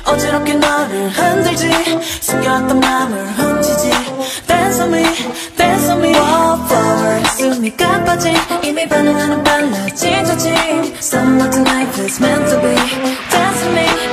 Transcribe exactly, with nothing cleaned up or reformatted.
어지럽게 너를 흔들지 숨겼던 맘을 훔치지 Dance on me, dance on me wallflower 숨이 가빠진 이미 반응하는 빨라진 저짐 Summer tonight feels meant to be Dance on me